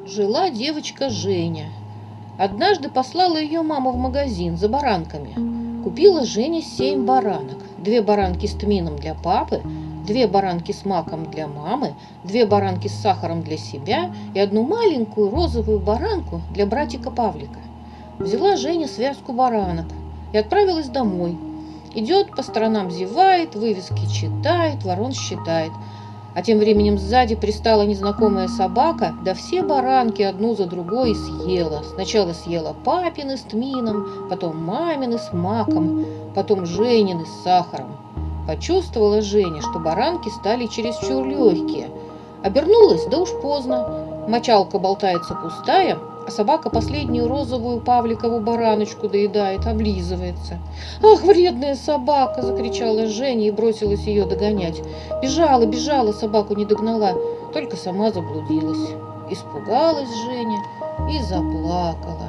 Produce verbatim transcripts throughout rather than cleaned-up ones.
Жила девочка Женя. Однажды послала ее мама в магазин за баранками. Купила Женя семь баранок. Две баранки с тмином для папы, две баранки с маком для мамы, две баранки с сахаром для себя и одну маленькую розовую баранку для братика Павлика. Взяла Женя связку баранок и отправилась домой. Идет, по сторонам зевает, вывески читает, ворон считает. А тем временем сзади пристала незнакомая собака, да все баранки одну за другой съела. Сначала съела папины с тмином, потом мамины с маком, потом Женины с сахаром. Почувствовала Женя, что баранки стали чересчур легкие. Обернулась, да уж поздно. Мочалка болтается пустая, а собака последнюю розовую Павликову бараночку доедает, облизывается. «Ах, вредная собака!» – закричала Женя и бросилась ее догонять. Бежала, бежала, собаку не догнала, только сама заблудилась. Испугалась Женя и заплакала.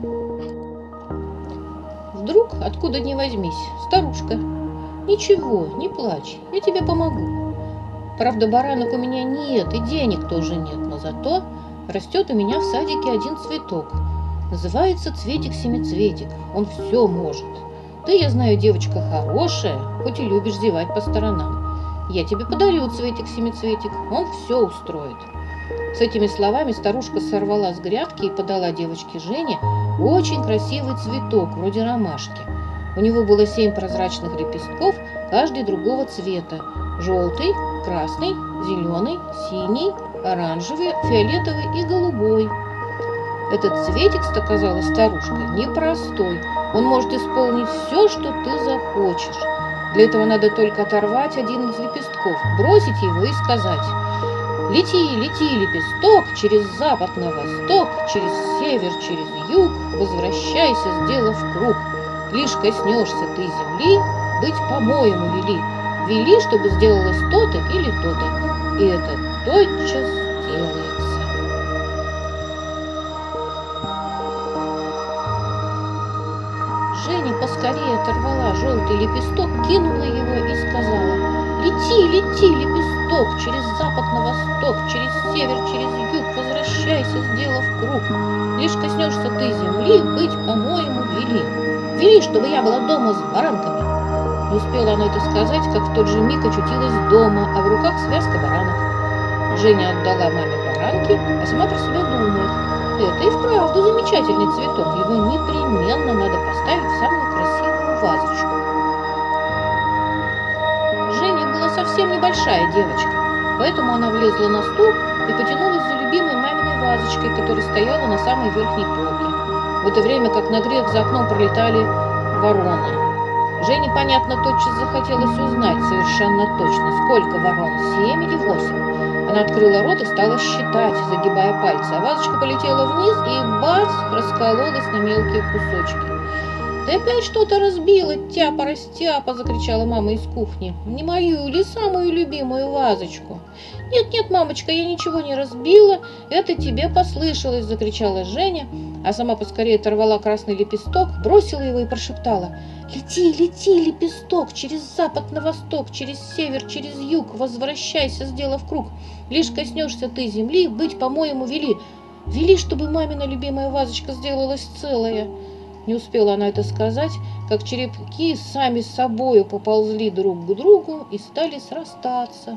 Вдруг, откуда ни возьмись, старушка: «Ничего, не плачь, я тебе помогу. Правда, баранок у меня нет и денег тоже нет, но зато растет у меня в садике один цветок. Называется цветик-семицветик. Он все может. Ты, я знаю, девочка хорошая, хоть и любишь зевать по сторонам. Я тебе подарю цветик-семицветик, он все устроит». С этими словами старушка сорвала с грядки и подала девочке Жене очень красивый цветок, вроде ромашки. У него было семь прозрачных лепестков, каждый другого цвета: желтый, красный, зеленый, синий, оранжевый, фиолетовый и голубой. «Этот цветик, — сказала старушка, — непростой. Он может исполнить все, что ты захочешь. Для этого надо только оторвать один из лепестков, бросить его и сказать: лети, лети, лепесток, через запад на восток, через север, через юг, возвращайся, сделав круг. Лишь коснешься ты земли, быть по-моему вели. Вели, чтобы сделалось то-то или то-то, и это тотчас делается». Женя поскорее оторвала желтый лепесток, кинула его и сказала: «Лети, лети, лепесток, через запад на восток, через север, через юг, возвращайся, сделав круг. Лишь коснешься ты земли, быть, по-моему, вели. Вели, чтобы я была дома с баранками». Не успела она это сказать, как в тот же миг очутилась дома, а в руках связка баранок. Женя отдала маме баранки, а сама про себя думает: это и вправду замечательный цветок, его непременно надо поставить в самую красивую вазочку. Женя была совсем небольшая девочка, поэтому она влезла на стул и потянулась за любимой маминой вазочкой, которая стояла на самой верхней полке. В это время, как на грех, за окном пролетали вороны. Жене, понятно, тотчас захотелось узнать совершенно точно, сколько ворон, семь или восемь. Она открыла рот и стала считать, загибая пальцы, а вазочка полетела вниз и, бац, раскололась на мелкие кусочки. «Ты опять что-то разбила, тяпа-растяпа!» – закричала мама из кухни. «Не мою ли самую любимую вазочку?» «Нет-нет, мамочка, я ничего не разбила, это тебе послышалось!» – закричала Женя, а сама поскорее оторвала красный лепесток, бросила его и прошептала: «Лети, лети, лепесток, через запад на восток, через север, через юг, возвращайся, сделав круг. Лишь коснешься ты земли, быть, по-моему, вели. Вели, чтобы мамина любимая вазочка сделалась целая». Не успела она это сказать, как черепки сами с собою поползли друг к другу и стали срастаться.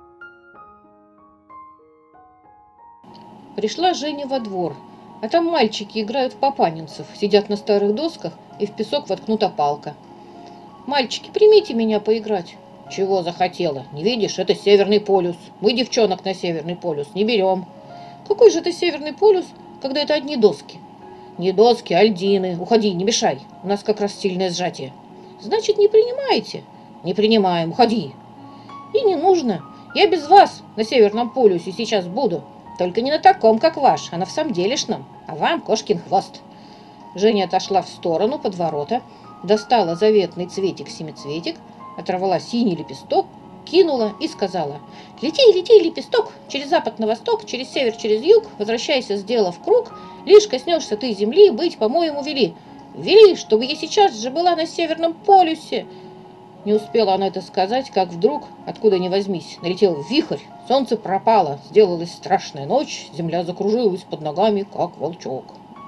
Пришла Женя во двор, а там мальчики играют в папанинцев, сидят на старых досках и в песок воткнута палка. «Мальчики, примите меня поиграть». «Чего захотела? Не видишь, это Северный полюс. Мы девчонок на Северный полюс не берем». «Какой же это Северный полюс, когда это одни доски?» «Не доски, а льдины. Уходи, не мешай. У нас как раз сильное сжатие». «Значит, не принимаете?» «Не принимаем. Уходи». «И не нужно. Я без вас на Северном полюсе сейчас буду. Только не на таком, как ваш, а на всамделишном. А вам кошкин хвост». Женя отошла в сторону под ворота, достала заветный цветик-семицветик, оторвала синий лепесток, кинула и сказала: «Лети, лети, лепесток, через запад на восток, через север, через юг, возвращайся, сделав круг. Лишь коснешься ты земли, быть, по-моему, вели. Вели, чтобы я сейчас же была на Северном полюсе». Не успела она это сказать, как вдруг, откуда ни возьмись, налетел вихрь, солнце пропало, сделалась страшная ночь, земля закружилась под ногами, как волчок.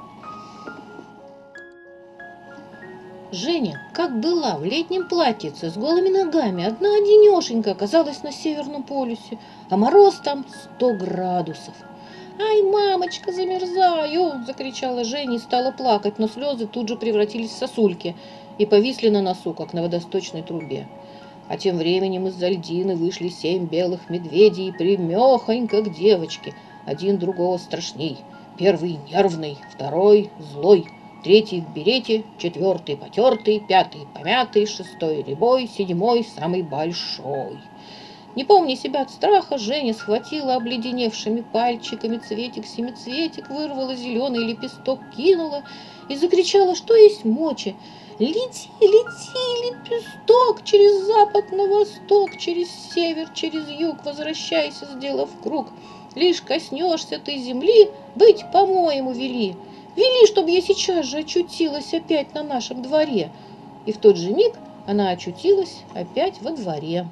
Женя, как была в летнем платьице с голыми ногами, одна-одинешенька оказалась на Северном полюсе, а мороз там сто градусов. «Ай, мамочка, замерзаю!» – закричала Женя и стала плакать, но слезы тут же превратились в сосульки и повисли на носу, как на водосточной трубе. А тем временем из-за льдины вышли семь белых медведей, примехонько к девочке, один другого страшней. Первый нервный, второй злой, третий в берете, четвертый потертый, пятый помятый, шестой рябой, седьмой самый большой. Не помня себя от страха, Женя схватила обледеневшими пальчиками цветик-семицветик, вырвала зеленый лепесток, кинула и закричала, что есть мочи. «Лети, лети, лепесток, через запад на восток, через север, через юг, возвращайся, сделав круг. Лишь коснешься ты земли, быть, по-моему, вели. Вели, чтобы я сейчас же очутилась опять на нашем дворе». И в тот же миг она очутилась опять во дворе.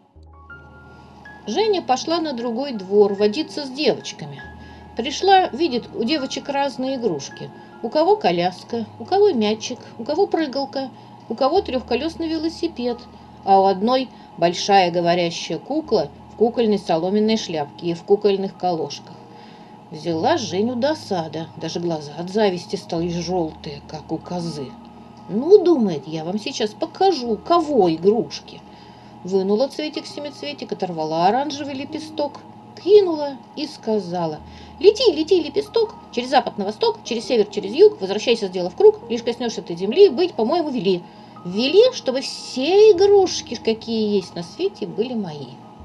Женя пошла на другой двор водиться с девочками. Пришла, видит у девочек разные игрушки. У кого коляска, у кого мячик, у кого прыгалка, у кого трехколесный велосипед, а у одной большая говорящая кукла в кукольной соломенной шляпке и в кукольных колошках. Взяла Женю досада, даже глаза от зависти стали желтые, как у козы. «Ну, — думает, — я вам сейчас покажу, у кого игрушки». Вынула цветик-семицветик, оторвала оранжевый лепесток, кинула и сказала: «Лети, лети, лепесток, через запад на восток, через север, через юг, возвращайся, сделав круг, лишь коснешься ты земли, быть, по-моему, вели. Вели, чтобы все игрушки, какие есть на свете, были мои».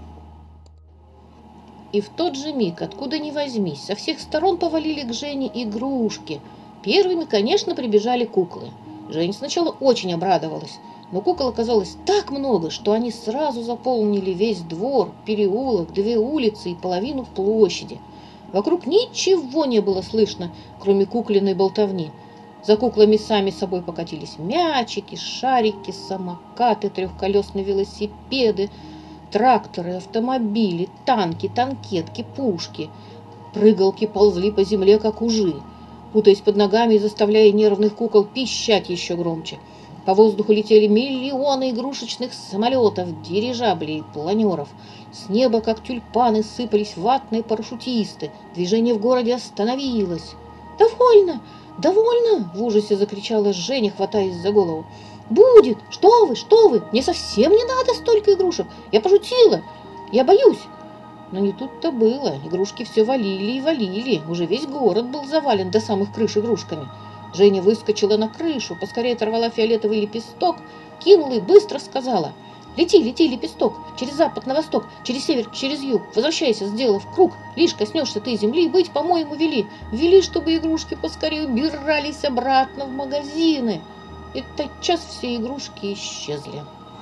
И в тот же миг, откуда ни возьмись, со всех сторон повалили к Жене игрушки. Первыми, конечно, прибежали куклы. Женя сначала очень обрадовалась. Но кукол оказалось так много, что они сразу заполнили весь двор, переулок, две улицы и половину площади. Вокруг ничего не было слышно, кроме кукленной болтовни. За куклами сами собой покатились мячики, шарики, самокаты, трехколесные велосипеды, тракторы, автомобили, танки, танкетки, пушки. Прыгалки ползли по земле, как ужи, путаясь под ногами и заставляя нервных кукол пищать еще громче. По воздуху летели миллионы игрушечных самолетов, дирижаблей, планеров. С неба, как тюльпаны, сыпались ватные парашютисты. Движение в городе остановилось. «Довольно! Довольно!» — в ужасе закричала Женя, хватаясь за голову. «Будет! Что вы, что вы! Мне совсем не надо столько игрушек! Я пошутила! Я боюсь!» Но не тут-то было. Игрушки все валили и валили. Уже весь город был завален до самых крыш игрушками. Женя выскочила на крышу, поскорее оторвала фиолетовый лепесток, кинула и быстро сказала: «Лети, лети, лепесток, через запад на восток, через север, через юг, возвращайся, сделав круг, лишь коснешься ты земли, быть, по-моему, вели. Вели, чтобы игрушки поскорее убирались обратно в магазины». И тотчас все игрушки исчезли.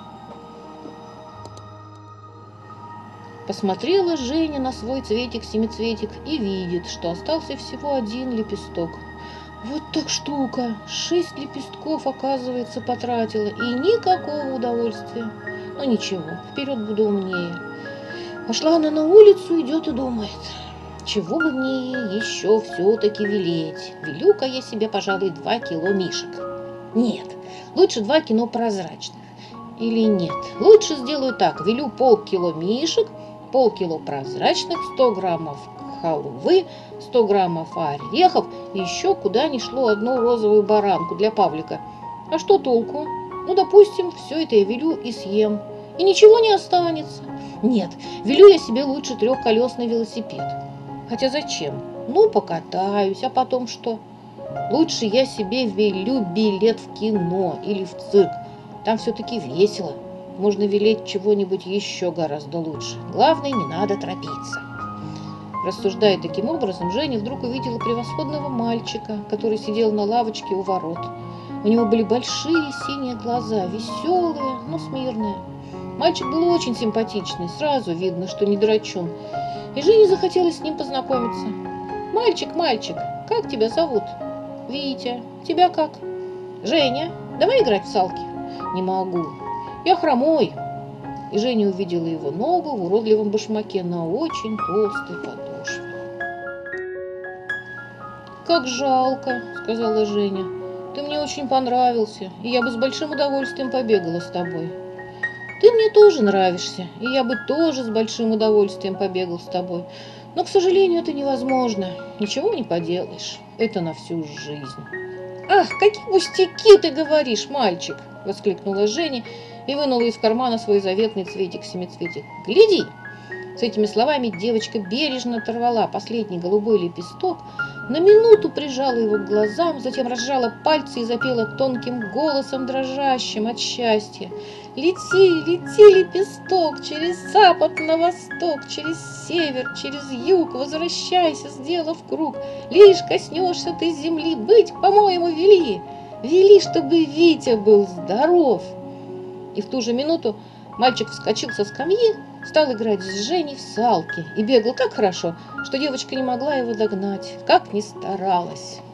Посмотрела Женя на свой цветик-семицветик и видит, что остался всего один лепесток. Вот так штука! Шесть лепестков, оказывается, потратила, и никакого удовольствия. Но ничего, вперед буду умнее. Пошла она на улицу, идет и думает: чего бы мне еще все-таки велеть? Велю-ка я себе, пожалуй, два кило мишек. Нет, лучше два кило прозрачных. Или нет, лучше сделаю так: велю полкило мишек, полкило прозрачных, сто граммов халвы, сто граммов орехов и еще куда ни шло одну розовую баранку для Павлика. А что толку? Ну, допустим, все это я велю и съем. И ничего не останется. Нет, велю я себе лучше трехколесный велосипед. Хотя зачем? Ну, покатаюсь, а потом что? Лучше я себе велю билет в кино или в цирк. Там все-таки весело. Можно велеть чего-нибудь еще гораздо лучше. Главное, не надо торопиться. Рассуждая таким образом, Женя вдруг увидела превосходного мальчика, который сидел на лавочке у ворот. У него были большие синие глаза, веселые, но смирные. Мальчик был очень симпатичный, сразу видно, что не дурачун. И Жене захотелось с ним познакомиться. «Мальчик, мальчик, как тебя зовут?» «Витя. Тебя как?» «Женя, давай играть в салки». «Не могу. Я хромой. И Женя увидела его ногу в уродливом башмаке на очень толстой подошве. «Как жалко», — сказала Женя. «Ты мне очень понравился, и я бы с большим удовольствием побегала с тобой». «Ты мне тоже нравишься, и я бы тоже с большим удовольствием побегал с тобой. Но, к сожалению, это невозможно. Ничего не поделаешь. Это на всю жизнь». «Ах, какие пустяки ты говоришь, мальчик!» — воскликнула Женя и вынула из кармана свой заветный цветик-семицветик. «Гляди!» С этими словами девочка бережно оторвала последний голубой лепесток, на минуту прижала его к глазам, затем разжала пальцы и запела тонким голосом, дрожащим от счастья. «Лети, лети, лепесток, через запад на восток, через север, через юг, возвращайся, сделав круг. Лишь коснешься ты земли, быть, по-моему, вели, вели, чтобы Витя был здоров». И в ту же минуту мальчик вскочил со скамьи, стал играть с Женей в салки и бегал так хорошо, что девочка не могла его догнать, как ни старалась.